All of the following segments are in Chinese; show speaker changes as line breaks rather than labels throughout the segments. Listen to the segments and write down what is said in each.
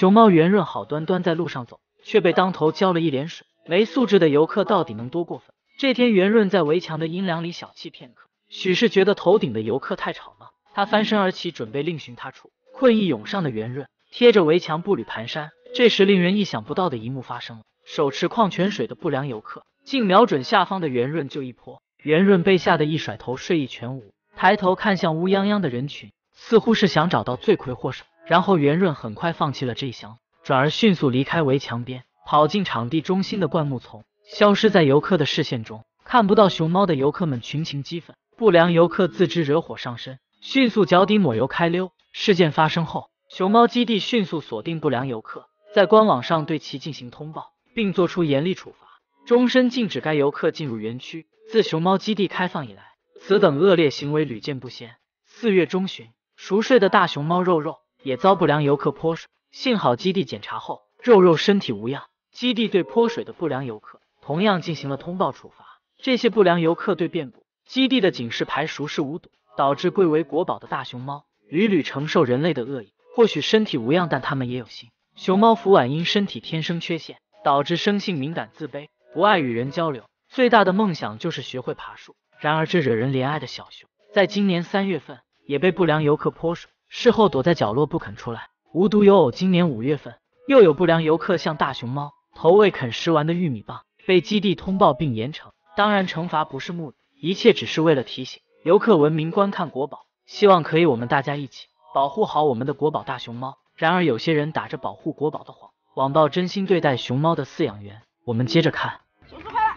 熊猫圆润好端端在路上走，却被当头浇了一脸水。没素质的游客到底能多过分？这天，圆润在围墙的阴凉里小憩片刻，许是觉得头顶的游客太吵闹，他翻身而起，准备另寻他处。困意涌上的圆润贴着围墙步履蹒跚。这时，令人意想不到的一幕发生了，手持矿泉水的不良游客竟瞄准下方的圆润就一泼。圆润被吓得一甩头，睡意全无，抬头看向乌泱泱的人群，似乎是想找到罪魁祸首。然后圆润很快放弃了这一想法，转而迅速离开围墙边，跑进场地中心的灌木丛，消失在游客的视线中。看不到熊猫的游客们群情激愤，不良游客自知惹火上身，迅速脚底抹油开溜。事件发生后，熊猫基地迅速锁定不良游客，在官网上对其进行通报，并作出严厉处罚，终身禁止该游客进入园区。自熊猫基地开放以来，此等恶劣行为屡见不鲜。4月中旬，熟睡的大熊猫肉肉也遭不良游客泼水，幸好基地检查后，肉肉身体无恙。基地对泼水的不良游客同样进行了通报处罚。这些不良游客对遍布基地的警示牌熟视无睹，导致贵为国宝的大熊猫屡屡承受人类的恶意。或许身体无恙，但他们也有心。熊猫福婉因身体天生缺陷，导致生性敏感自卑，不爱与人交流，最大的梦想就是学会爬树。然而这惹人怜爱的小熊，在今年3月份也被不良游客泼水，事后躲在角落不肯出来。无独有偶，今年5月份又有不良游客向大熊猫投喂啃食完的玉米棒，被基地通报并严惩。当然惩罚不是目的，一切只是为了提醒游客文明观看国宝，希望可以我们大家一起保护好我们的国宝大熊猫。然而有些人打着保护国宝的谎，网暴真心对待熊猫的饲养员。我们接着看。
叔叔回来，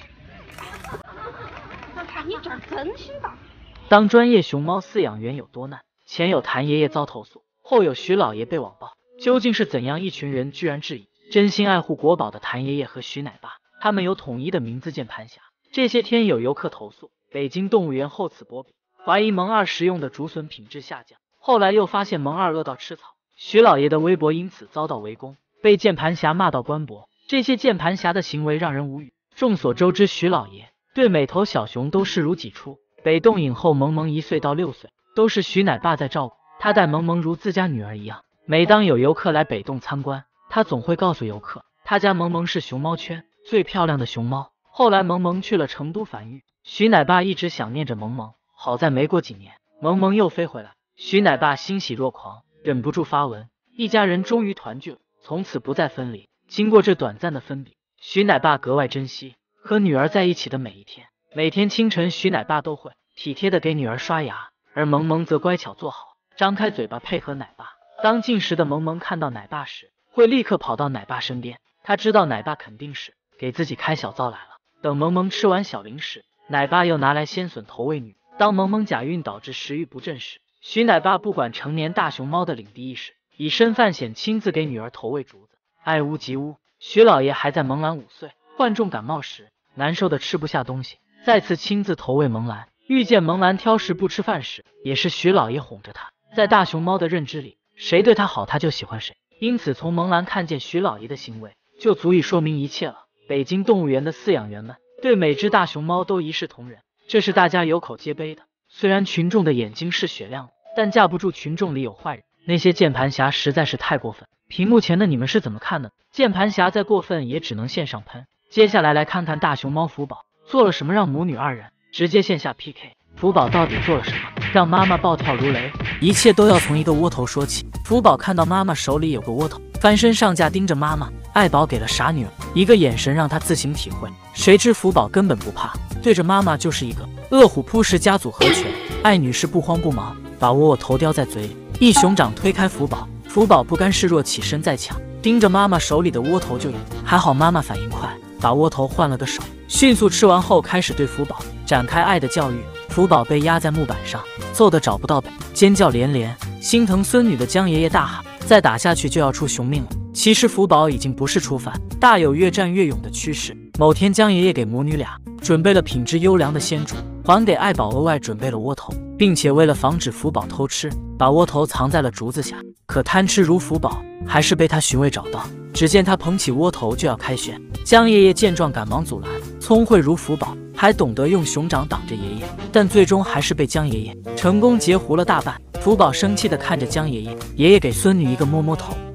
看你这儿真心大。
当专业熊猫饲养员有多难？前有谭爷爷遭投诉，后有徐老爷被网暴，究竟是怎样一群人居然质疑真心爱护国宝的谭爷爷和徐奶爸？他们有统一的名字键盘侠。这些天有游客投诉，北京动物园厚此薄彼，怀疑萌二食用的竹笋品质下降，后来又发现萌二饿到吃草。徐老爷的微博因此遭到围攻，被键盘侠骂到关博。这些键盘侠的行为让人无语。众所周知，徐老爷对每头小熊都视如己出。北动影后萌萌1岁到6岁都是徐奶爸在照顾，他待萌萌如自家女儿一样。每当有游客来北动参观，他总会告诉游客，他家萌萌是熊猫圈最漂亮的熊猫。后来萌萌去了成都繁育，徐奶爸一直想念着萌萌，好在没过几年，萌萌又飞回来，徐奶爸欣喜若狂，忍不住发文，一家人终于团聚了，从此不再分离。经过这短暂的分别，徐奶爸格外珍惜和女儿在一起的每一天。每天清晨，徐奶爸都会体贴的给女儿刷牙，而萌萌则乖巧坐好，张开嘴巴配合奶爸。当进食的萌萌看到奶爸时，会立刻跑到奶爸身边，他知道奶爸肯定是给自己开小灶来了。等萌萌吃完小零食，奶爸又拿来鲜笋投喂女。当萌萌假孕导致食欲不振时，徐奶爸不管成年大熊猫的领地意识，以身犯险亲自给女儿投喂竹子。爱屋及乌，徐老爷还在萌兰5岁患重感冒时，难受的吃不下东西，再次亲自投喂萌兰。遇见萌兰挑食不吃饭时，也是徐老爷哄着他。在大熊猫的认知里，谁对他好他就喜欢谁，因此从萌兰看见徐老爷的行为，就足以说明一切了。北京动物园的饲养员们对每只大熊猫都一视同仁，这是大家有口皆碑的。虽然群众的眼睛是雪亮的，但架不住群众里有坏人。那些键盘侠实在是太过分，屏幕前的你们是怎么看的？键盘侠再过分也只能线上喷。接下来看看大熊猫福宝做了什么，让母女2人直接线下 PK。福宝到底做了什么，让妈妈暴跳如雷？一切都要从一个窝头说起。福宝看到妈妈手里有个窝头，翻身上架盯着妈妈。爱宝给了傻女儿一个眼神，让她自行体会。谁知福宝根本不怕，对着妈妈就是一个饿虎扑食加组合拳。艾女士不慌不忙，把窝头叼在嘴里，一熊掌推开福宝。福宝不甘示弱，起身再抢，盯着妈妈手里的窝头就咬。还好妈妈反应快，把窝头换了个手，迅速吃完后开始对福宝展开爱的教育。福宝被压在木板上，揍得找不到北，尖叫连连。心疼孙女的江爷爷大喊，再打下去就要出熊命了。其实福宝已经不是初犯，大有越战越勇的趋势。某天，江爷爷给母女俩准备了品质优良的鲜竹，还给爱宝额外准备了窝头，并且为了防止福宝偷吃，把窝头藏在了竹子下。可贪吃如福宝还是被他寻味找到，只见他捧起窝头就要开旋，江爷爷见状赶忙阻拦。聪慧如福宝还懂得用熊掌挡着爷爷，但最终还是被江爷爷成功截胡了大半。福宝生气地看着江爷爷，爷爷给孙女一个摸摸头，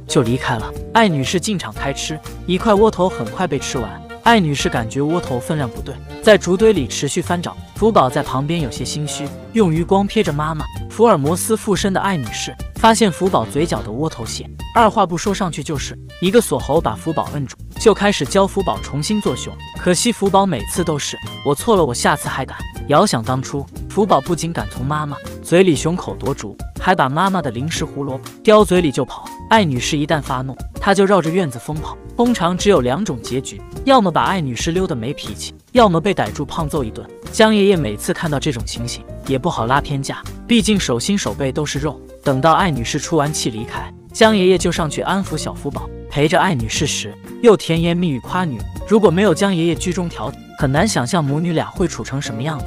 就离开了。艾女士进场开吃，一块窝头很快被吃完。艾女士感觉窝头分量不对，在竹堆里持续翻找。福宝在旁边有些心虚，用余光瞥着妈妈。福尔摩斯附身的艾女士发现福宝嘴角的窝头屑，二话不说上去就是一个锁喉，把福宝摁住，就开始教福宝重新做熊。可惜福宝每次都是我错了，我下次还敢。遥想当初，福宝不仅敢从妈妈嘴里熊口夺竹，还把妈妈的零食胡萝卜叼嘴里就跑。艾女士一旦发怒，她就绕着院子疯跑。通常只有2种结局，要么把艾女士溜得没脾气，要么被逮住胖揍一顿。江爷爷每次看到这种情形也不好拉偏架，毕竟手心手背都是肉。等到艾女士出完气离开，江爷爷就上去安抚小福宝，陪着艾女士时又甜言蜜语夸女。如果没有江爷爷居中调解，很难想象母女俩会处成什么样子。